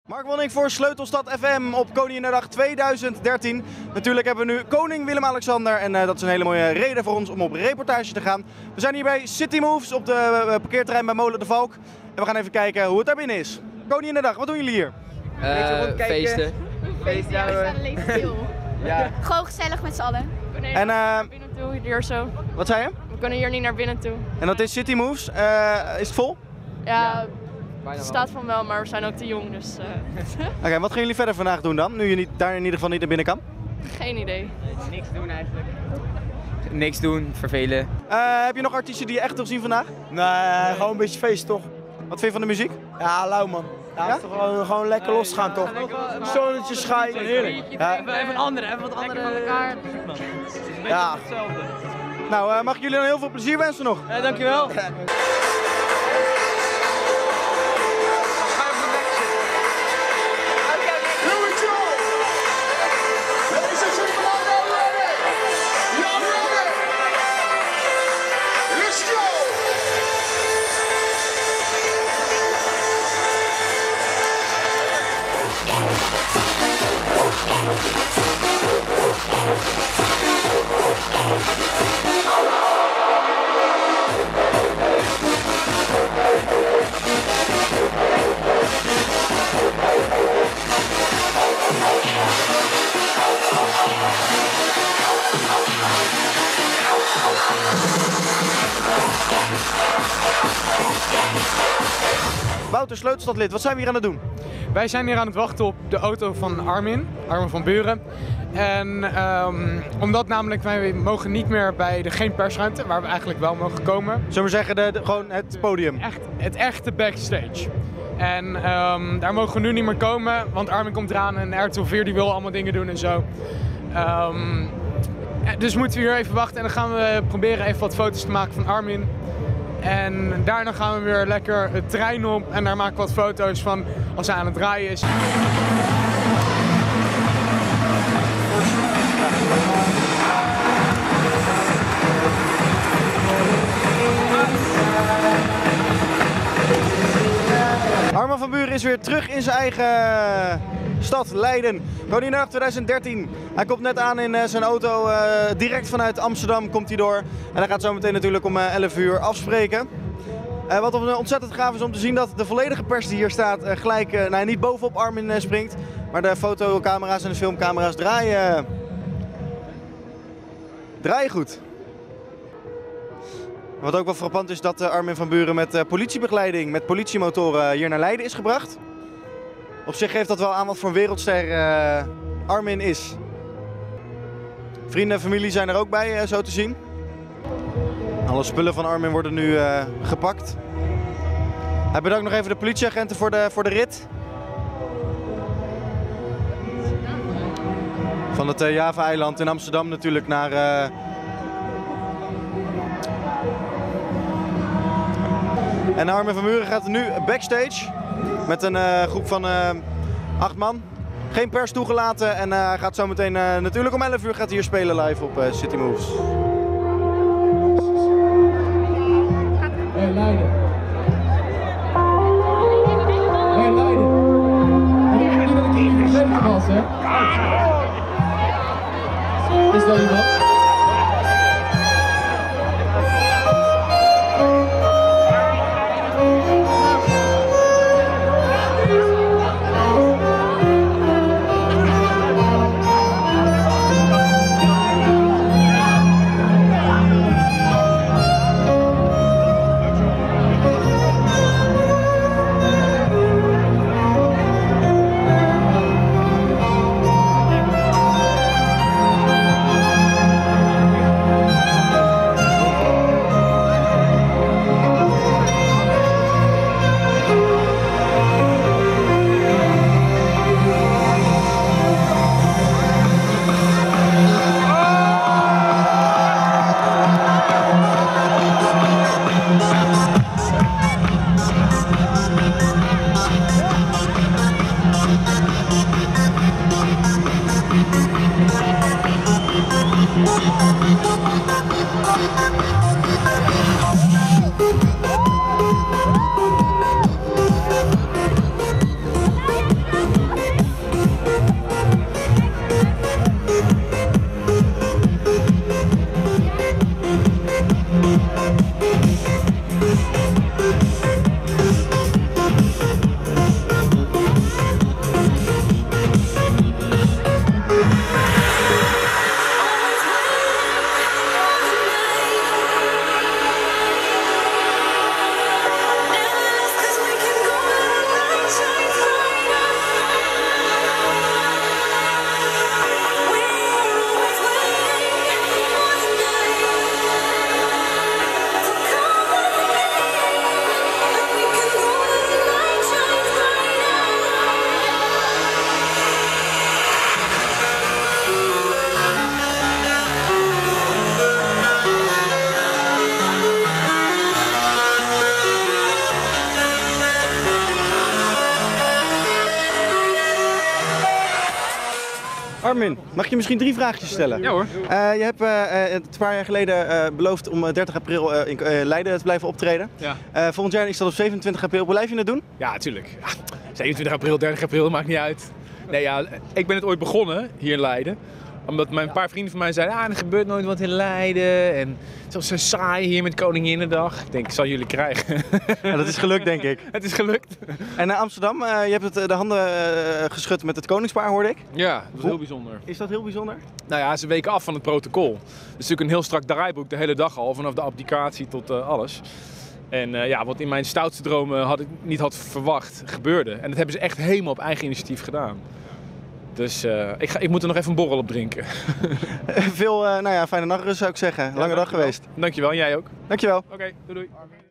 Mark Wonning voor Sleutelstad FM op Koninginnedag 2013. Natuurlijk hebben we nu koning Willem-Alexander en dat is een hele mooie reden voor ons om op reportage te gaan. We zijn hier bij City Moves op de parkeerterrein bij Molen de Valk. En we gaan even kijken hoe het daar binnen is. Koninginnedag, wat doen jullie hier? Feesten. Feesten, ja, we staan alleen stil. Ja. Gewoon gezellig met z'n allen. We kunnen En, naar binnen toe, hier zo. Wat zei je? We kunnen hier niet naar binnen toe. En dat is City Moves. Is het vol? Ja, Bijna het staat van wel, maar we zijn ook te jong, dus Oké, wat gaan jullie verder vandaag doen dan? Nu je niet, daar in ieder geval niet naar binnen kan? geen idee. Niks doen eigenlijk. Niks doen, vervelen. Heb je nog artiesten die je echt wil zien vandaag? Nee, gewoon een beetje feest toch? Wat vind je van de muziek? Ja, lauw man. Ja, Ja? toch gewoon lekker losgaan toch? Zonnetje schijnen. Heerlijk. Ja, Even wat andere van elkaar. ja. Nou, mag ik jullie dan heel veel plezier wensen nog? Ja, dankjewel. Wouter, Sleutelstadlid, wat zijn we hier aan het doen? Wij zijn hier aan het wachten op de auto van Armin van Buuren. En omdat namelijk wij mogen niet meer bij de geen persruimte, waar we eigenlijk wel mogen komen. Zullen we zeggen, gewoon het podium? Het echte backstage. En daar mogen we nu niet meer komen, want Armin komt eraan en R2-4 die wil allemaal dingen doen en zo. Dus moeten we hier even wachten en dan gaan we proberen even wat foto's te maken van Armin. En daarna gaan we weer lekker het terrein op en daar maken we wat foto's van als hij aan het draaien is. Armin van Buuren is weer terug in zijn eigen stad, Leiden. Koninginnedag 2013. Hij komt net aan in zijn auto, direct vanuit Amsterdam komt hij door. En hij gaat zo meteen natuurlijk om 11 uur afspreken. Wat ontzettend gaaf is om te zien dat de volledige pers die hier staat gelijk, niet bovenop Armin springt. Maar de fotocamera's en de filmcamera's draaien goed. Wat ook wel frappant is dat Armin van Buuren met politiebegeleiding, met politiemotoren hier naar Leiden is gebracht. Op zich geeft dat wel aan wat voor wereldster Armin is. Vrienden en familie zijn er ook bij, zo te zien. Alle spullen van Armin worden nu gepakt. Hij bedankt nog even de politieagenten voor de rit. Van het Java-eiland in Amsterdam natuurlijk naar... En Armin van Buuren gaat nu backstage met een groep van 8 man. Geen pers toegelaten en hij gaat zo meteen natuurlijk om 11 uur gaat hij hier spelen live op City Moves. Hey Leiden. Hey Leiden. Ik wil een keer gezegd was, hè? Is dat iemand? Armin, mag ik je misschien 3 vraagjes stellen? Ja hoor. Je hebt een paar jaar geleden beloofd om 30 april in Leiden te blijven optreden. Ja. Volgend jaar is dat op 27 april. Blijf je het doen? Ja, natuurlijk. Ja, 27 april, 30 april, maakt niet uit. Nee, ja, ik ben het ooit begonnen hier in Leiden. Omdat een paar vrienden van mij zeiden, er gebeurt nooit wat in Leiden. En het is zo saai hier met Koninginnedag. Ik denk, ik zal jullie krijgen. Ja, dat is gelukt, denk ik. Het is gelukt. En Amsterdam, je hebt de handen geschud met het koningspaar, hoorde ik. Ja, dat was heel bijzonder. Is dat heel bijzonder? Nou ja, ze weken af van het protocol. Het is natuurlijk een heel strak draaiboek de hele dag al, vanaf de abdicatie tot alles. En ja, wat in mijn stoutste dromen niet had verwacht, gebeurde. En dat hebben ze echt helemaal op eigen initiatief gedaan. Dus ik moet er nog even een borrel op drinken. Veel fijne nachtrust zou ik zeggen. Lange dag geweest. Dankjewel, jij ook. Dankjewel. Oké, doei doei.